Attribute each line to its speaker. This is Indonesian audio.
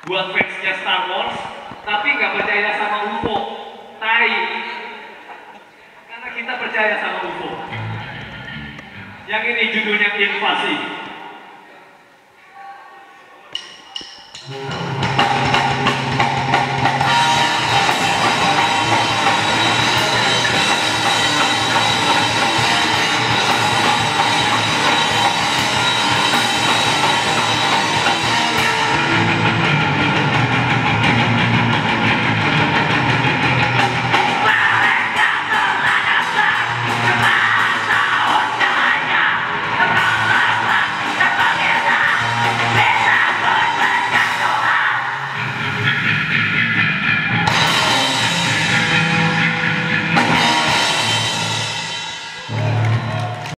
Speaker 1: buat fansnya Star Wars, tapi nggak percaya sama UFO, tai. Karena kita percaya sama UFO. Yang ini judulnya Invasi.